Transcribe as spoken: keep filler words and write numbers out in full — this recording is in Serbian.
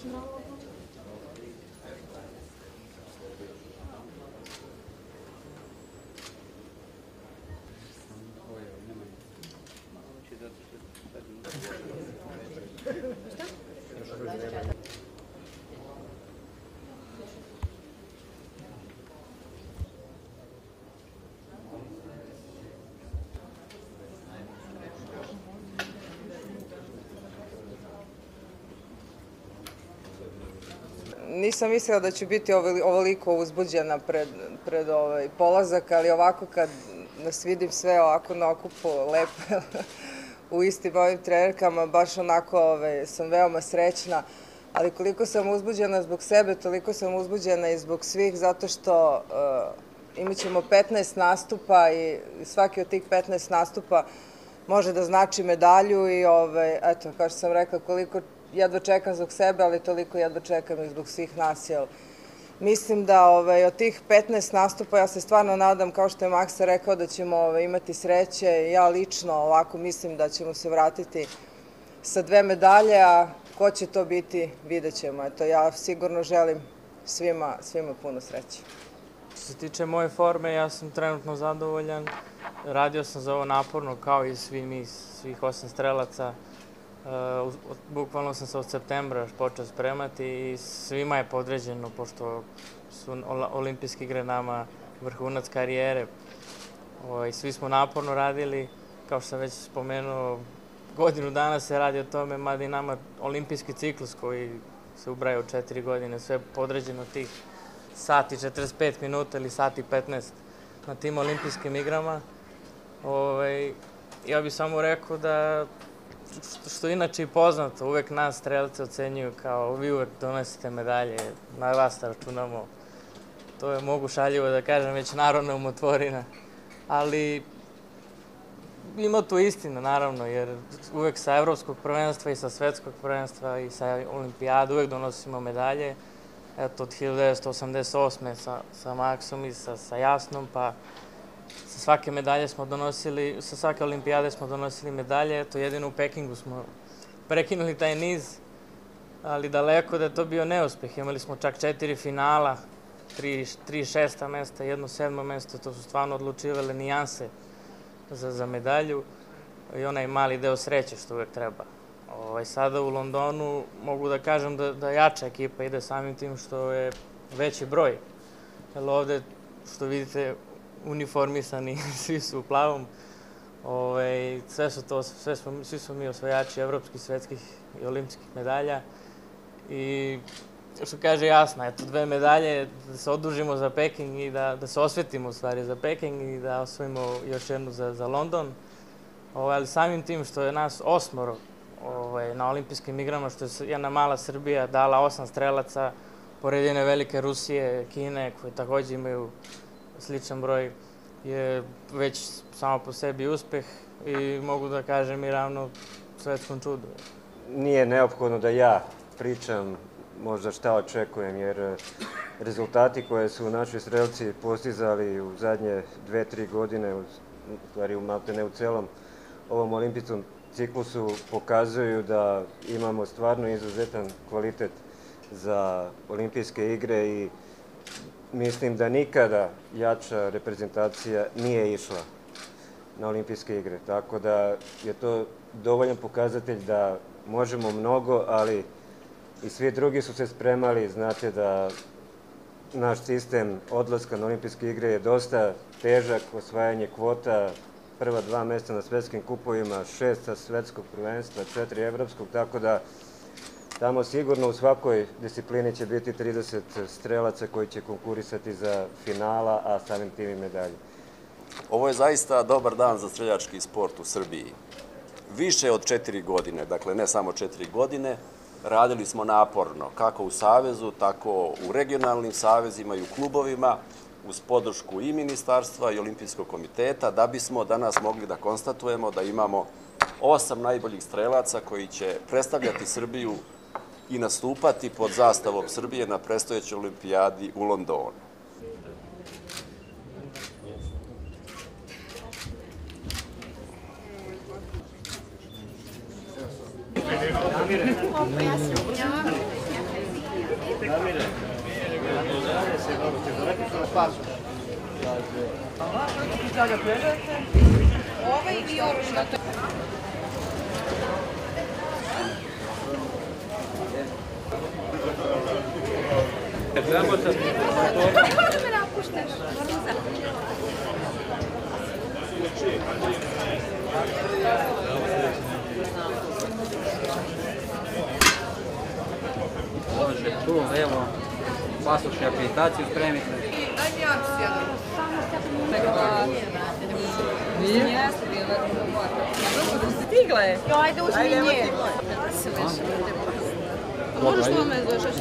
Nisam mislila da ću biti ovoliko uzbuđena pred polazak, ali ovako kad nas vidim sve ovako na okupu lepo u istim ovim trenerkama, baš onako sam veoma srećna, ali koliko sam uzbuđena zbog sebe, toliko sam uzbuđena i zbog svih, zato što imat ćemo petnaest nastupa i svaki od tih petnaest nastupa može da znači medalju i eto, kao što sam rekla, koliko jedva čekam zbog sebe, ali toliko jedva čekam i zbog svih nas, jer mislim da od tih petnaest nastupa ja se stvarno nadam, kao što je Maksa rekao, da ćemo imati sreće. Ja lično ovako mislim da ćemo se vratiti sa dve medalje, a ko će to biti, vidjet ćemo. Eto, ja sigurno želim svima, svima puno sreće. Što se tiče moje forme, ja sam trenutno zadovoljan. Radio sam za ovo naporno, kao i svi mi, svih osam strelaca. Bukvalno sam se od septembra počeo spremati i svima je podređeno, pošto su olimpijske igre nama vrhunac karijere. Svi smo naporno radili, kao što sam već spomenuo, godinu dana se radi o tome, mada i nama olimpijski ciklus koji se ubraja u četiri godine, sve je podređeno tih sati četrdeset pet minuta ili sati petnaest na tim olimpijskim igrama. Ja bih samo rekao da, što inače i poznato, uvek nas strelce ocenjuju kao vi uvek donosite medalje, na vas računamo. To je, mogu šaljivo da kažem, već narodna umotvorina. Ali ima tu istina, naravno, jer uvek sa evropskog prvenstva i sa svetskog prvenstva i sa olimpijada uvek donosimo medalje. Eto, od hiljadu devetsto osamdeset osme sa Maksom i sa Jasnom, pa sa svake medalje smo donosili, sa svake olimpijade smo donosili medalje, eto jedino u Pekingu smo prekinuli taj niz, ali daleko da je to bio neuspeh. Imali smo čak četiri finala, tri šesta mesta, jedno sedmo mesto, to su stvarno odlučivale nijanse za medalju i onaj mali deo sreće što uvek treba. Sada u Londonu mogu da kažem da jača ekipa ide samim tim što je veći broj. Jer ovde, što vidite, uniformisani, svi su u plavom. Svi smo mi osvajači evropskih, svetskih i olimpijskih medalja. I što kaže Jasna, eto dve medalje, da se odužimo za Peking i da se osvetimo u stvari za Peking i da osvojimo još jednu za London. Ali samim tim što je nas osmoro na olimpijskim igrama, što je jedna mala Srbija dala osam strelaca, pored jedne velike Rusije, Kine, koje takođe imaju sličan broj, je već samo po sebi uspeh i mogu da kažem i ravno svetskom čudu. Nije neophodno da ja pričam možda šta očekujem, jer rezultati koje su naši strelci postizali u zadnje dve, tri godine, u stvari maltene u celom ovom olimpijskom ciklusu, pokazuju da imamo stvarno izuzetan kvalitet za olimpijske igre i mislim da nikada jača reprezentacija nije išla na olimpijske igre. Tako da je to dovoljan pokazatelj da možemo mnogo, ali i svi drugi su se spremali. Znate da naš sistem odlaska na olimpijske igre je dosta težak, osvajanje kvota, prva dva mesta na svetskim kupovima, šest sa svetskog prvenstva, četiri evropskog, tako da tamo sigurno u svakoj disciplini će biti trideset strelaca koji će konkurisati za finala, a samim tim i medalje. Ovo je zaista dobar dan za streljački sport u Srbiji. Više od četiri godine, dakle ne samo četiri godine, radili smo naporno, kako u Savezu, tako u regionalnim savezima i u klubovima, uz podršku i ministarstva i Olimpijskog komiteta, da bismo danas mogli da konstatujemo da imamo osam najboljih strelaca koji će predstavljati Srbiju i nastupati pod zastavom Srbije na predstojećoj olimpijadi u Londonu. Damire. Ovaj i oružje. Kako da me napuštaš? Može tu, evo, pasoš i akreditaciju spremite. Daj mi ja sjedam. Nije? Stigla je. Jo, ajde uzmi nje. Možeš to me